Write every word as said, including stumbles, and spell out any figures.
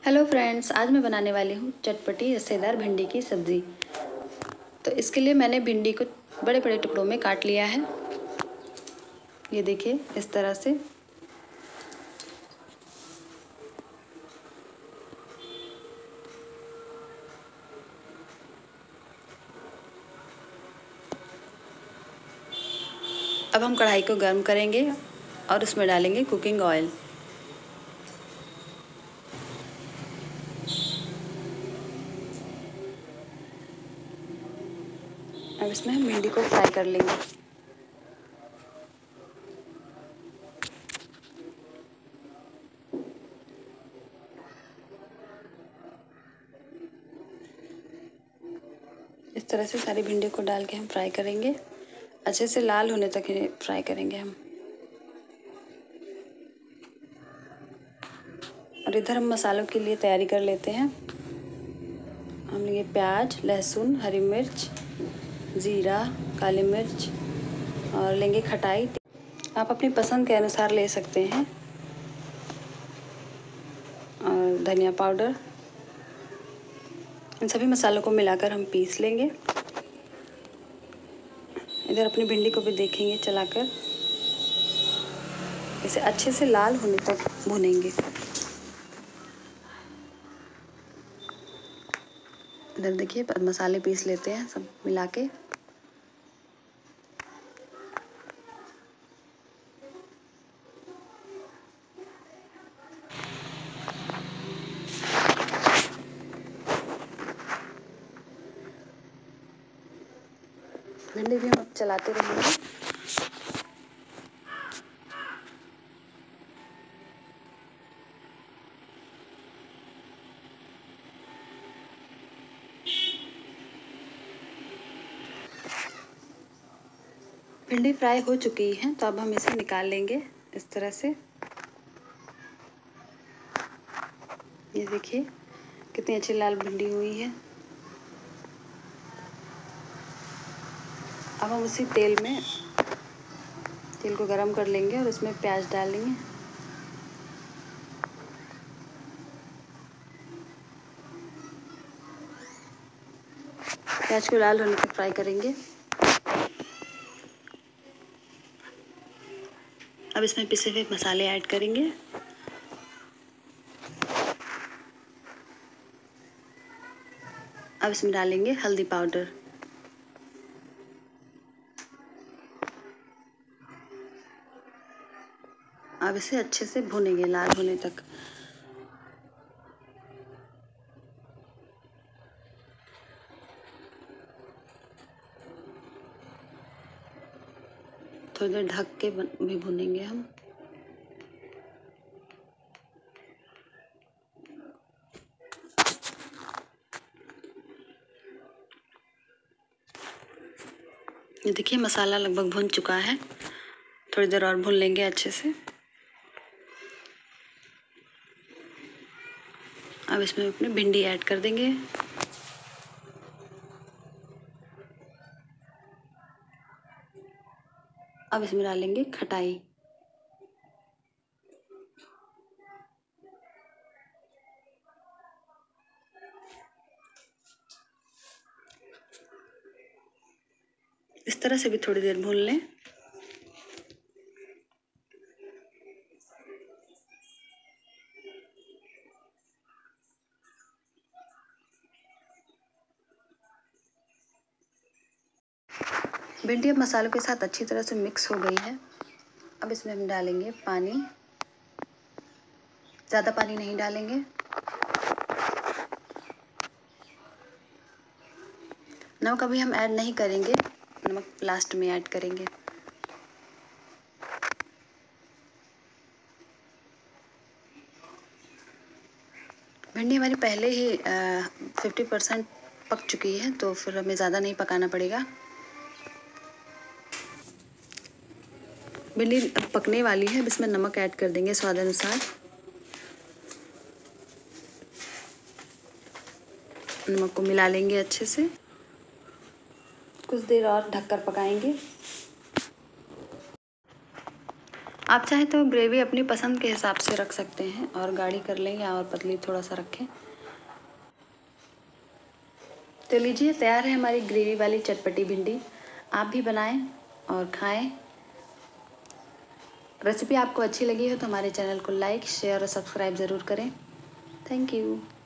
Hello friends, आज मैं बनाने वाली हूँ चटपटी रसेदार भिंडी की सब्ज़ी। तो इसके लिए मैंने भिंडी को बड़े बड़े टुकड़ों में काट लिया है। ये देखिए इस तरह से। अब हम कढ़ाई को गर्म करेंगे और उसमें डालेंगे कुकिंग ऑयल। अब इसमें हम भिंडी को फ्राई कर लेंगे। इस तरह से सारी भिंडी को डाल के हम फ्राई करेंगे। अच्छे से लाल होने तक ही फ्राई करेंगे हम। और इधर हम मसालों के लिए तैयारी कर लेते हैं। हम लेंगे प्याज, लहसुन, हरी मिर्च, ज़ीरा, काली मिर्च और लेंगे खटाई। आप अपनी पसंद के अनुसार ले सकते हैं। और धनिया पाउडर। इन सभी मसालों को मिलाकर हम पीस लेंगे। इधर अपनी भिंडी को भी देखेंगे चलाकर। इसे अच्छे से लाल होने तक भूनेंगे। इधर देखिए मसाले पीस लेते हैं सब मिला के। भिंडी भी हम चलाते रहेंगे। भिंडी फ्राई हो चुकी है तो अब हम इसे निकाल लेंगे इस तरह से। ये देखिए कितनी अच्छी लाल भिंडी हुई है। अब हम उसी तेल में तेल को गरम कर लेंगे और उसमें प्याज डालेंगे। प्याज को लाल होने तक फ्राई करेंगे। अब इसमें पिसे हुए मसाले ऐड करेंगे। अब इसमें डालेंगे हल्दी पाउडर। अब इसे अच्छे से भूनेंगे लाल होने तक। थोड़ी देर ढक के भी भूनेंगे हम। ये देखिए मसाला लगभग भुन चुका है। थोड़ी देर और भून लेंगे अच्छे से। अब इसमें अपनी भिंडी ऐड कर देंगे। अब इसमें डालेंगे खटाई। इस तरह से भी थोड़ी देर भून लें। भिंडी अब मसालों के साथ अच्छी तरह से मिक्स हो गई है। अब इसमें हम डालेंगे पानी। ज़्यादा पानी नहीं डालेंगे। नमक अभी हम ऐड नहीं करेंगे, नमक लास्ट में ऐड करेंगे। भिंडी हमारी पहले ही फिफ्टी परसेंट पक चुकी है तो फिर हमें ज़्यादा नहीं पकाना पड़ेगा। भिंडी पकने वाली है। अब इसमें नमक ऐड कर देंगे स्वाद अनुसार। नमक को मिला लेंगे अच्छे से। कुछ देर और ढककर पकाएंगे। आप चाहे तो ग्रेवी अपनी पसंद के हिसाब से रख सकते हैं, और गाढ़ी कर लें या और पतली थोड़ा सा रखें। तो लीजिए, तैयार है हमारी ग्रेवी वाली चटपटी भिंडी। आप भी बनाएं और खाएं। रेसिपी आपको अच्छी लगी हो तो हमारे चैनल को लाइक, शेयर और सब्सक्राइब ज़रूर करें। Thank you.